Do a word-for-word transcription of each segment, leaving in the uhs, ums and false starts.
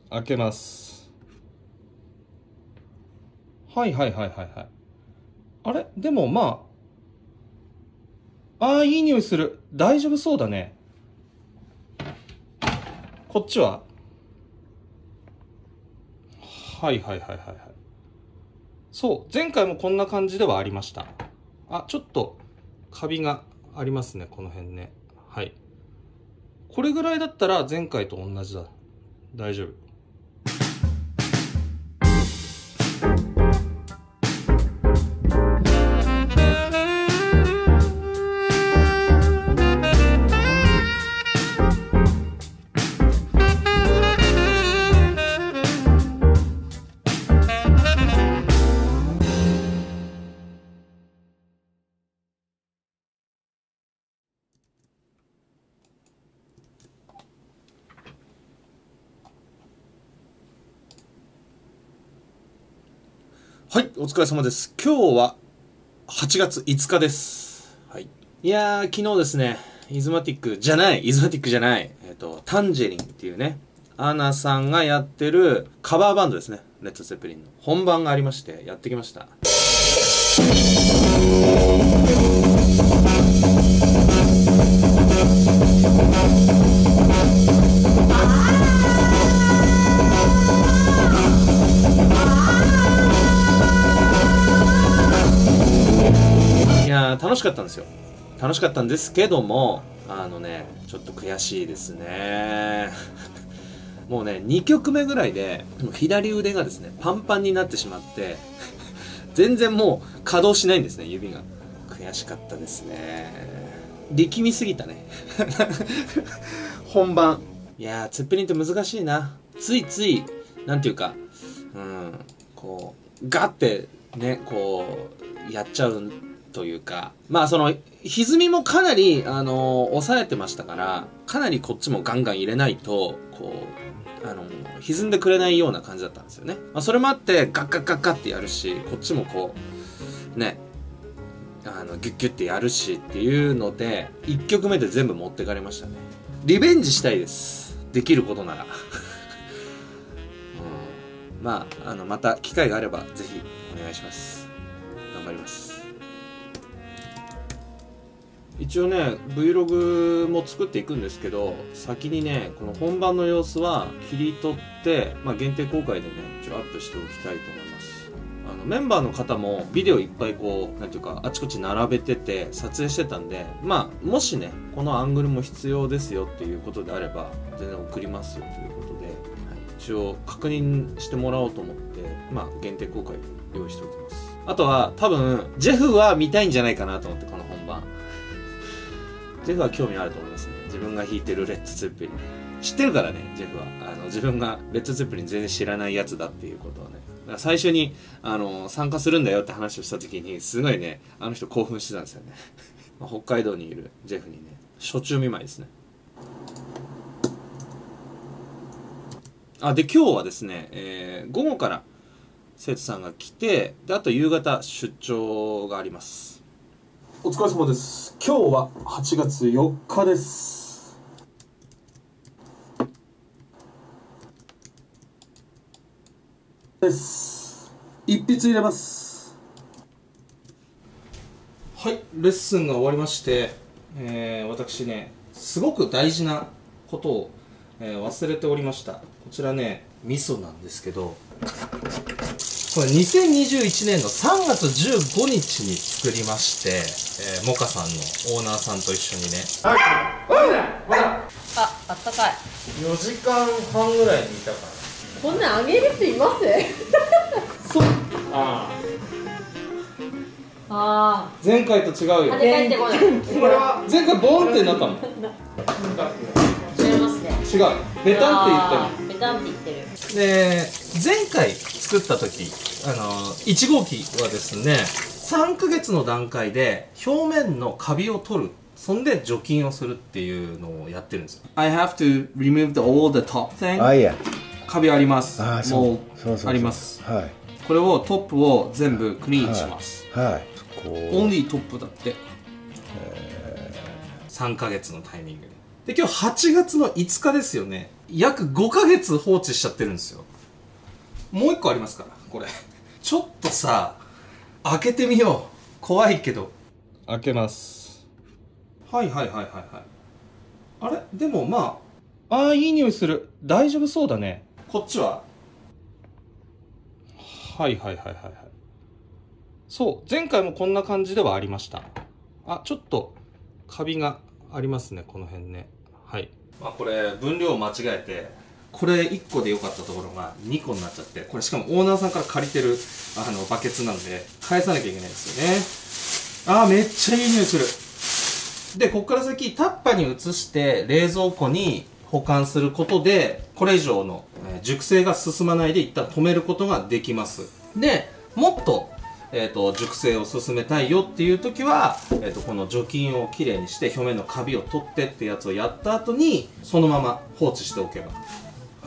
開けます。はいはいはいはいはい。あれでもまあ、ああ、いい匂いする。大丈夫そうだね。こっちははいはいはいはいはい。そう、前回もこんな感じではありました。あ、ちょっとカビがありますね、この辺ね。はい。これぐらいだったら前回と同じだ。大丈夫。はい、お疲れ様です。今日ははちがついつかです。はい。いやー、昨日ですね、イズマティックじゃない、イズマティックじゃない、えっと、タンジェリンっていうね、アナさんがやってるカバーバンドですね。レッド・ゼッペリンの本番がありまして、やってきました。楽しかったんですよ。楽しかったんですけども、あのね、ちょっと悔しいですね。もうね、にきょくめぐらいで、左腕がですね、パンパンになってしまって、全然もう稼働しないんですね、指が。悔しかったですね。力みすぎたね。本番。いやー、ツッペリンって難しいな。ついつい、なんていうか、うん、こう、ガッてね、こう、やっちゃうというか、まあその、歪みもかなり、あのー、抑えてましたから、かなりこっちもガンガン入れないと、こう、あのー、歪んでくれないような感じだったんですよね。まあそれもあって、ガッガッガッガッってやるし、こっちもこう、ね、あの、ギュッギュッてやるしっていうので、いっきょくめで全部持ってかれましたね。リベンジしたいです。できることなら。うん、まあ、あの、また機会があれば、ぜひお願いします。頑張ります。一応ね Vlog も作っていくんですけど、先にねこの本番の様子は切り取って、まあ、限定公開でね一応アップしておきたいと思います。あのメンバーの方もビデオいっぱいこうなんていうかあちこち並べてて撮影してたんで、まあもしねこのアングルも必要ですよっていうことであれば全然送りますよということで、はい、一応確認してもらおうと思って、まあ限定公開用意しておきます。あとは多分ジェフは見たいんじゃないかなと思って、この本番ジェフは興味あると思いますね。自分が弾いてるレッド・ゼッペリン知ってるからね。ジェフはあの自分がレッド・ゼッペリン全然知らないやつだっていうことをね、だから最初にあの参加するんだよって話をした時にすごいねあの人興奮してたんですよね。北海道にいるジェフにね初中見舞いですね。あで今日はですね、えー、午後から生徒さんが来て、であと夕方出張があります。お疲れ様です。今日ははちがつよっかです。です。一筆入れます。はい、レッスンが終わりまして、えー、私ね、すごく大事なことを、えー、忘れておりました。こちらね、味噌なんですけど、これにせんにじゅういちねんのさんがつじゅうごにちに作りまして、えー、モカさんのオーナーさんと一緒にね。はい、 あ、あったかい。 よじかんはんぐらい煮たから。 こんなんあげる人いますそう。ああ。ああ。 前回と違うよ。 あれ帰ってこない。 これは前回ボーンってなったの。 違いますね。 違う。ベタンって言ってる。 ベタンって言ってる。 で前回作った時あのいちごうきはですねさんかげつの段階で表面のカビを取る、そんで除菌をするっていうのをやってるんですよ。 I have to remove the, all the top thing. あいやカビあります。 あもうそうそうあります。 はい、 これをトップを全部クリーンします。 はい、はい、こうオンリートップだって、えー、さんかげつのタイミングで。で今日はちがつのいつかですよね。 約ごかげつ放置しちゃってるんですよ。もう一個ありますからこれちょっとさ開けてみよう。怖いけど開けます。はいはいはいはいはい。あれでもまああーいい匂いする。大丈夫そうだね。こっちははいはいはいはいはい。そう前回もこんな感じではありました。あちょっとカビがありますねこの辺ね。はい、まあ、これ分量を間違えてこれいっこで良かったところがにこになっちゃって、これしかもオーナーさんから借りてるあのバケツなんで返さなきゃいけないんですよね。あーめっちゃいい匂いする。でここから先タッパに移して冷蔵庫に保管することでこれ以上の熟成が進まないで一旦止めることができます。でもっとえー、と熟成を進めたいよっていう時は、えー、とこの除菌をきれいにして表面のカビを取ってってやつをやった後にそのまま放置しておけば、はい、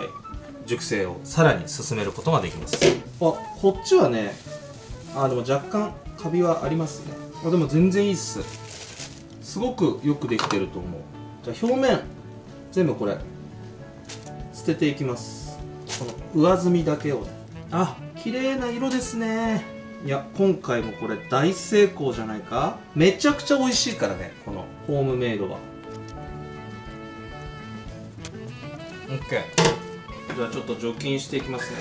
熟成をさらに進めることができます。あこっちはねあでも若干カビはありますね。あでも全然いいっす。すごくよくできてると思う。じゃあ表面全部これ捨てていきます。この上澄みだけをね。あ綺麗な色ですね。いや今回もこれ大成功じゃないか。めちゃくちゃ美味しいからねこのホームメイドは。 OK。 じゃあちょっと除菌していきますね。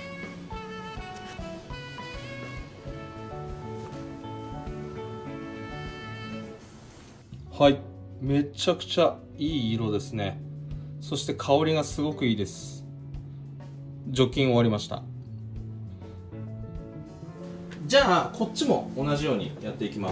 はいめちゃくちゃいい色ですね。そして香りがすごくいいです。除菌終わりました。じゃあこっちも同じようにやっていきます。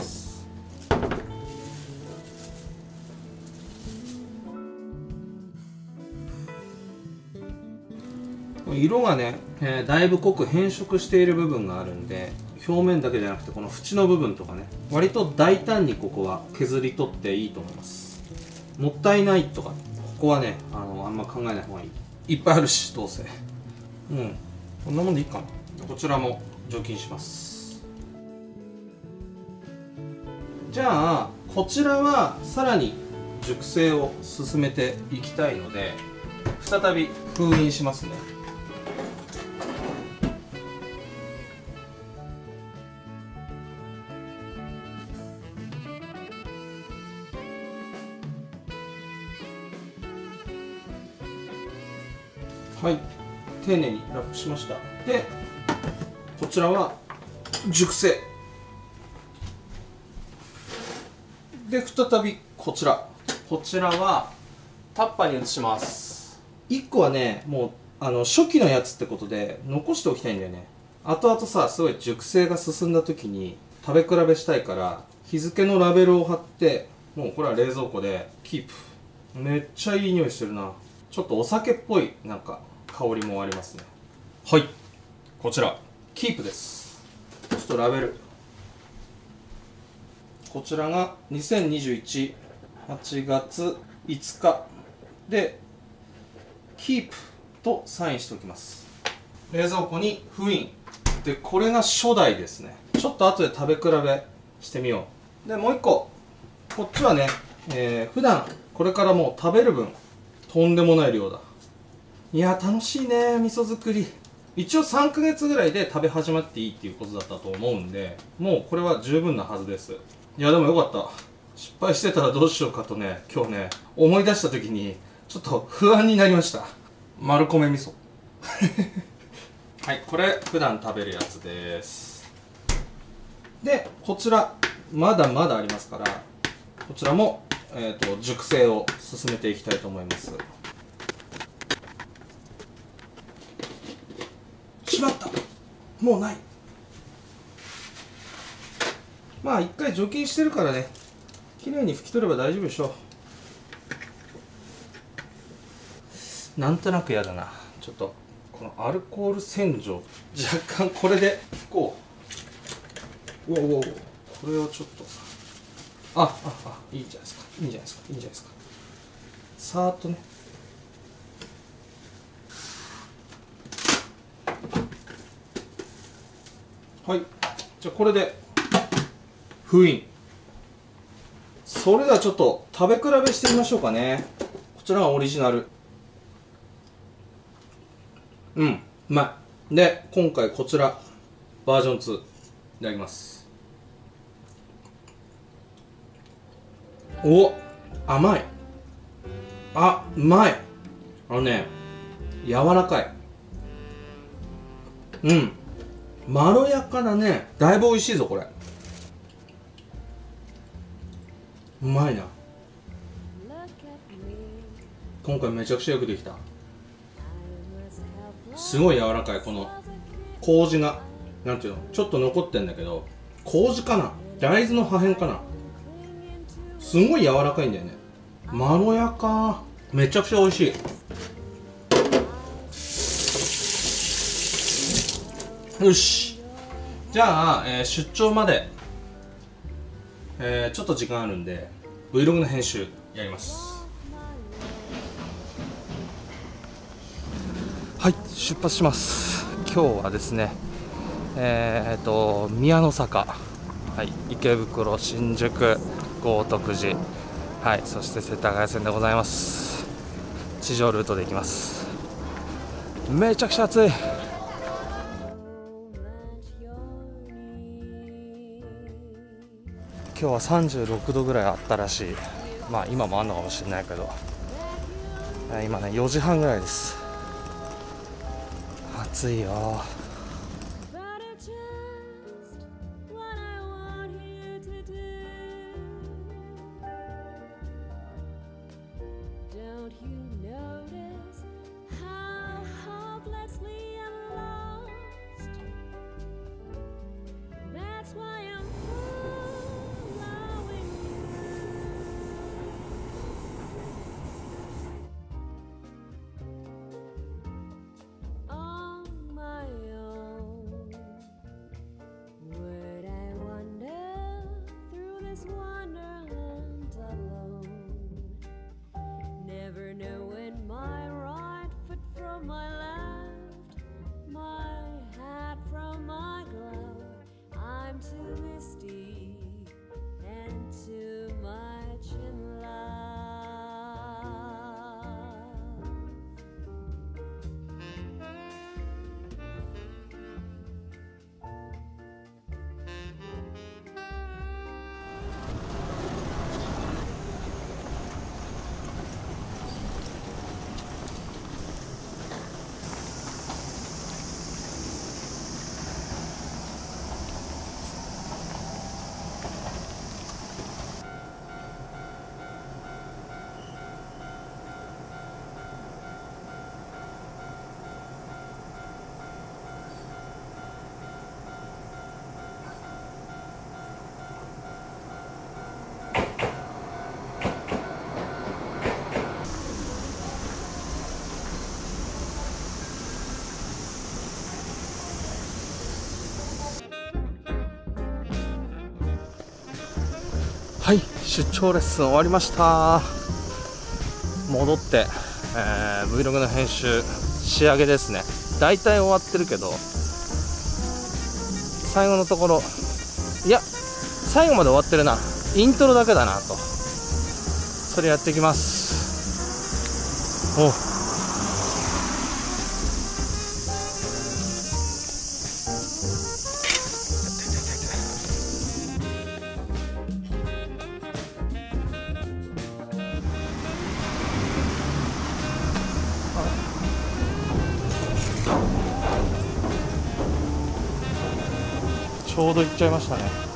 色がね、えー、だいぶ濃く変色している部分があるんで表面だけじゃなくてこの縁の部分とかね割と大胆にここは削り取っていいと思います。もったいないとかここはね あのあんま考えない方がいい。いっぱいあるしどうせ。うんこんなもんでいいかな。こちらも除菌します。じゃあこちらはさらに熟成を進めていきたいので再び封印しますね。はい丁寧にラップしました。でこちらは熟成で再びこちらこちらはタッパーに移します。いっこはねもうあの初期のやつってことで残しておきたいんだよね。後々さすごい熟成が進んだ時に食べ比べしたいから日付のラベルを貼ってもうこれは冷蔵庫でキープ。めっちゃいい匂いしてるな。ちょっとお酒っぽいなんか香りもありますね。はいこちらキープです。ちょっとラベルこちらがにせんにじゅういちねんはちがついつかでキープとサインしておきます。冷蔵庫に封印でこれが初代ですね。ちょっと後で食べ比べしてみよう。でもう一個こっちはね、えー、普段これからもう食べる分とんでもない量だ。いや楽しいね味噌作り。一応さんかげつぐらいで食べ始まっていいっていうことだったと思うんでもうこれは十分なはずです。いやでもよかった。失敗してたらどうしようかとね今日ね思い出した時にちょっと不安になりました。丸米味噌はいこれ普段食べるやつです。でこちらまだまだありますからこちらも、えーと、熟成を進めていきたいと思います。しまったもうない。まあ一回除菌してるからねきれいに拭き取れば大丈夫でしょう。なんとなくやだな。ちょっとこのアルコール洗浄若干これで拭こう。うわうわうわこれをちょっとさあああいいんじゃないですかいいんじゃないですかいいんじゃないですか。さーっとねはいじゃあこれで封印。それではちょっと食べ比べしてみましょうかね。こちらがオリジナルうん、うまい。で今回こちらバージョンツーいただきます。お、甘い。あ、うまい。あのね、柔らかい。うん、まろやかだね。だいぶ美味しいぞこれ。うまいな。今回めちゃくちゃよくできた。すごい柔らかい。この麹がなんていうの、ちょっと残ってんだけど、麹かな、大豆の破片かな、すごい柔らかいんだよね。まろやか。めちゃくちゃ美味しい。よし、じゃあ、えー、出張まで、えー、ちょっと時間あるんで Vlog の編集やります。はい、出発します。今日はですね、えーと宮の坂、はい、池袋、新宿、豪徳寺、はい、そして世田谷線でございます。地上ルートで行きます。めちゃくちゃ暑い。今日はさんじゅうろくどぐらいあったらしい。まあ今もあんのかもしれないけど、今ねよじはんぐらいです。暑いよ。はい、出張レッスン終わりました。戻って、えー、Vlog の編集仕上げですね。だいたい終わってるけど、最後のところ、いや最後まで終わってるな。イントロだけだなと。それやっていきます。おちょうど行っちゃいましたね。